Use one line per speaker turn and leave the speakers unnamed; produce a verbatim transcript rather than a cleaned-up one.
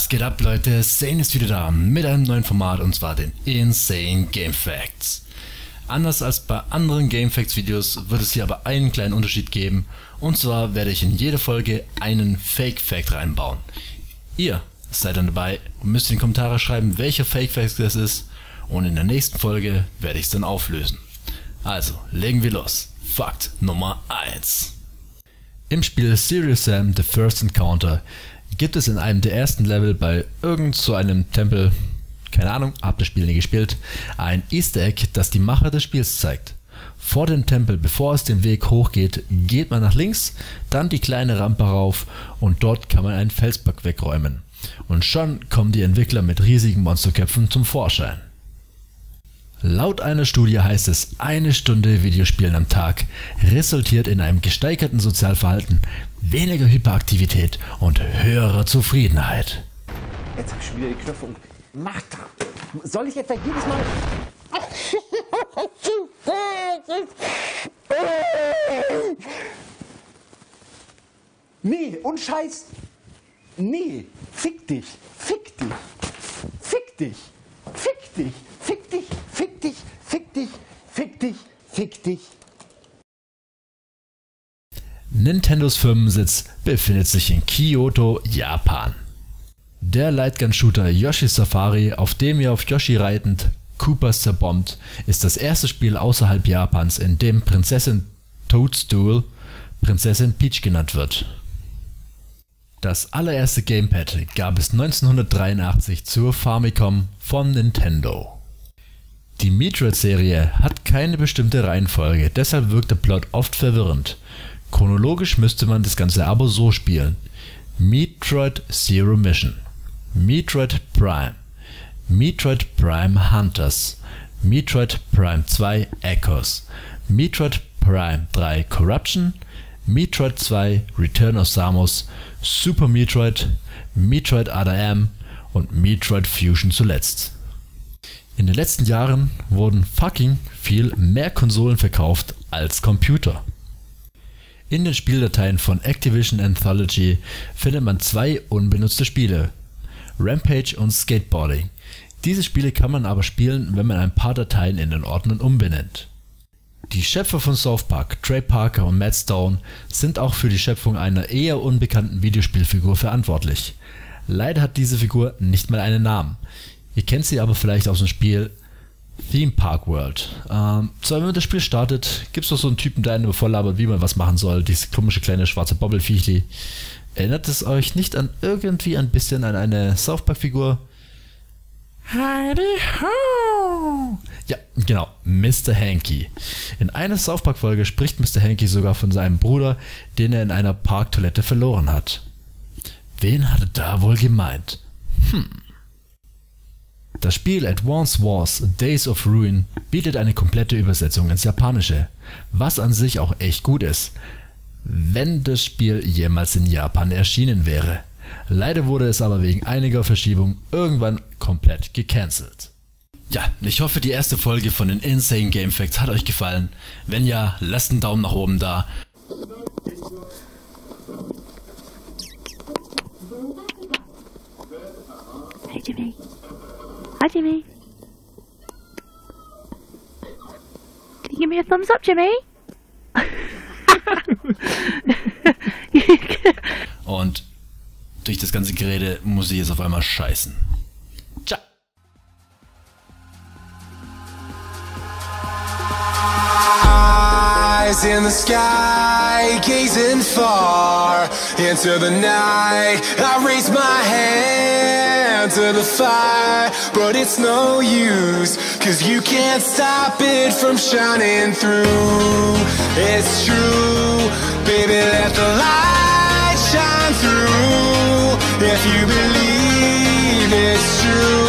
Was geht ab, Leute? Zane ist wieder da mit einem neuen Format, und zwar den Insane Game Facts. Anders als bei anderen Game Facts Videos wird es hier aber einen kleinen Unterschied geben, und zwar werde ich in jede Folge einen Fake Fact reinbauen. Ihr seid dann dabei und müsst in die Kommentare schreiben, welcher Fake Fact das ist, und in der nächsten Folge werde ich es dann auflösen. Also, legen wir los. Fakt Nummer eins. Im Spiel Serious Sam The First Encounter gibt es in einem der ersten Level bei irgend so einem Tempel, keine Ahnung, hab das Spiel nie gespielt, ein Easter Egg, das die Macher des Spiels zeigt. Vor dem Tempel, bevor es den Weg hochgeht, geht man nach links, dann die kleine Rampe rauf und dort kann man einen Felsblock wegräumen. Und schon kommen die Entwickler mit riesigen Monsterköpfen zum Vorschein. Laut einer Studie heißt es, eine Stunde Videospielen am Tag resultiert in einem gesteigerten Sozialverhalten, weniger Hyperaktivität und höherer Zufriedenheit.
Jetzt hab ich schon wieder die Knöpfe um. Mach da! Soll ich etwa jedes Mal... Nee, und Scheiß... Nee, fick dich, fick dich, fick dich, fick dich, fick dich, fick dich, fick dich, fick dich, fick dich.
Nintendos Firmensitz befindet sich in Kyoto, Japan. Der Lightgun-Shooter Yoshi Safari, auf dem ihr auf Yoshi reitend Koopas zerbombt, ist das erste Spiel außerhalb Japans, in dem Prinzessin Toadstool Prinzessin Peach genannt wird. Das allererste Gamepad gab es neunzehnhundertdreiundachtzig zur Famicom von Nintendo. Die Metroid-Serie hat keine bestimmte Reihenfolge, deshalb wirkt der Plot oft verwirrend. Chronologisch müsste man das Ganze aber so spielen: Metroid Zero Mission, Metroid Prime, Metroid Prime Hunters, Metroid Prime zwei Echoes, Metroid Prime drei Corruption, Metroid zwei Return of Samus, Super Metroid, Metroid Other M und Metroid Fusion zuletzt. In den letzten Jahren wurden fucking viel mehr Konsolen verkauft als Computer. In den Spieldateien von Activision Anthology findet man zwei unbenutzte Spiele: Rampage und Skateboarding. Diese Spiele kann man aber spielen, wenn man ein paar Dateien in den Ordnern umbenennt. Die Schöpfer von South Park, Trey Parker und Matt Stone, sind auch für die Schöpfung einer eher unbekannten Videospielfigur verantwortlich. Leider hat diese Figur nicht mal einen Namen. Ihr kennt sie aber vielleicht aus dem Spiel Theme Park World. Ähm, so, wenn man das Spiel startet, gibt es doch so einen Typen, der einen vorlabert, wie man was machen soll. Dieses komische kleine schwarze Bobbelfiechli. Erinnert es euch nicht an irgendwie ein bisschen an eine South Park Figur? Heidi ho! Ja, genau, Mister Hanky. In einer South Park Folge spricht Mister Hanky sogar von seinem Bruder, den er in einer Parktoilette verloren hat. Wen hat er da wohl gemeint? Hm. Das Spiel Advance Wars Days of Ruin bietet eine komplette Übersetzung ins Japanische, was an sich auch echt gut ist, wenn das Spiel jemals in Japan erschienen wäre. Leider wurde es aber wegen einiger Verschiebungen irgendwann komplett gecancelt. Ja, ich hoffe, die erste Folge von den Insane Game Facts hat euch gefallen. Wenn ja, lasst einen Daumen nach oben da.
Hey Jimmy. Hi Jimmy. Can you give me a thumbs up, Jimmy?
Und durch das ganze Gerede muss ich jetzt auf einmal scheißen. Ciao.
Eyes in the sky, gazing far into the night. I raise my hand to the fire, but it's no use, 'cause you can't stop it from shining through. It's true, baby, let the light shine through. If you believe it's true.